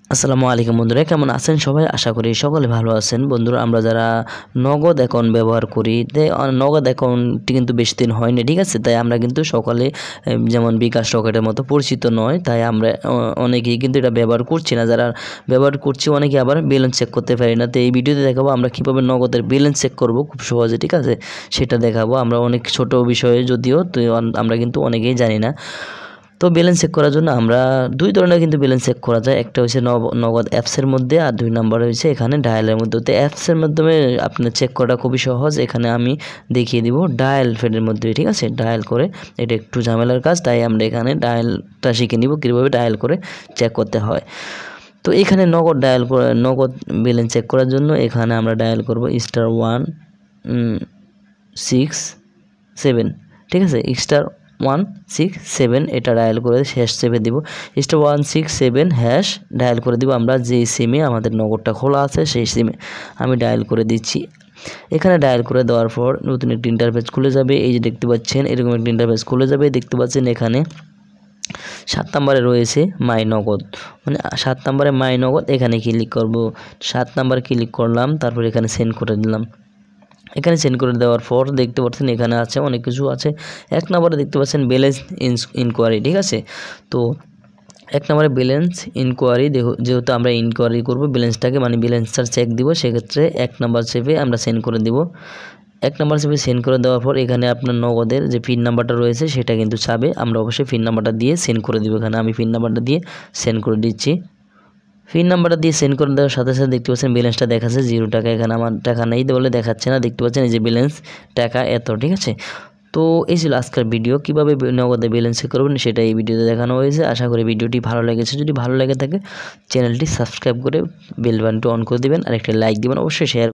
আসসালামু আলাইকুম বন্ধুরা, কেমন আছেন সবাই? আশা করি সকলে ভালো আছেন। বন্ধুরা, আমরা যারা নগদ অ্যাকাউন্ট ব্যবহার করি, নগদ অ্যাকাউন্টটি কিন্তু বেশি দিন হয়নি, ঠিক আছে? তাই আমরা কিন্তু সকালে যেমন বিকাশ রকেটের মতো পরিচিত নয়, তাই আমরা অনেকেই কিন্তু এটা ব্যবহার করছি না। যারা ব্যবহার করছি অনেকে আবার ব্যালেন্স চেক করতে পারি না। তো এই ভিডিওতে দেখাবো আমরা কীভাবে নগদের ব্যালেন্স চেক করব খুব সহজে, ঠিক আছে? সেটা দেখাবো। আমরা অনেক ছোট বিষয়ে যদিও তো আমরা কিন্তু অনেকেই জানি না। তো ব্যালেন্স চেক করার জন্য আমরা দুই ধরনের কিন্তু ব্যালেন্স চেক করা যায়। একটা হচ্ছে নগদ অ্যাপসের মধ্যে, আর দুই নাম্বার হচ্ছে এখানে ডায়ালের মধ্যে। তো অ্যাপসের মাধ্যমে আপনার চেক করাটা খুবই সহজ। এখানে আমি দেখিয়ে দিব ডায়াল ফেডের মধ্যে, ঠিক আছে? ডায়াল করে, এটা একটু ঝামেলার কাজ, তাই আমরা এখানে ডায়ালটা শিখে নিব কীভাবে ডায়াল করে চেক করতে হয়। তো এখানে নগদ ব্যালেন্স চেক করার জন্য এখানে আমরা ডায়াল করব *167, ঠিক আছে? *167 এটা ডায়াল করে হ্যাশ চেপে দিব। *167# ডায়াল করে দিব আমরা যে সিমে আমাদের নগদটা খোলা আছে সেই সিমে আমি ডায়াল করে দিচ্ছি। এখানে ডায়াল করে দেওয়ার পর নতুন একটি ইন্টারফেস খুলে যাবে। এই যে দেখতে পাচ্ছেন, এরকম একটি ইন্টারফেস খুলে যাবে। দেখতে পাচ্ছেন এখানে 7 নম্বরে রয়েছে মাই নগদ, মানে 7 নম্বরে মাই নগদ। এখানে ক্লিক করব, 7 নাম্বার ক্লিক করলাম, তারপর এখানে সেন্ড করে দিলাম। এখানে সেন্ড করে দেওয়ার পর দেখতে পাচ্ছেন এখানে আছে অনেক কিছু আছে। 1 নম্বরে দেখতে পাচ্ছেন ব্যালেন্স ইনকোয়ারি, ঠিক আছে? তো 1 নম্বরে ব্যালেন্স ইনকোয়ারি, যেহেতু আমরা ইনকোয়ারি করব ব্যালেন্সটাকে, মানে ব্যালেন্সটা চেক দিব, সেক্ষেত্রে 1 নম্বর চেপে আমরা সেন্ড করে দিব। 1 নম্বর চেপে সেন্ড করে দেওয়ার পর এখানে আপনার নগদের যে পিন নাম্বারটা রয়েছে সেটা কিন্তু চাবে। আমরা অবশ্যই পিন নাম্বারটা দিয়ে সেন্ড করে দিব। এখানে আমি পিন নাম্বারটা দিয়ে সেন্ড করে দিচ্ছি। পিন নাম্বারটা দিয়ে সেন্ড করে দেওয়ার সাথে সাথে দেখতে পাচ্ছেন ব্যালেন্সটা দেখাচ্ছে 0 টাকা। এখানে আমার টাকা নেই বলে দেখাচ্ছে না। দেখতে পাচ্ছেন এই যে ব্যালেন্স টাকা এত, ঠিক আছে? তো এই ছিল আজকের ভিডিও, কীভাবে নগদে ব্যালেন্স চেক করবেন সেটা এই ভিডিওতে দেখানো হয়েছে। আশা করি ভিডিওটি ভালো লেগেছে। যদি ভালো লেগে থাকে চ্যানেলটি সাবস্ক্রাইব করে বেল বাটনটি অন করে দিবেন, আর একটা লাইক দিবেন, অবশ্যই শেয়ার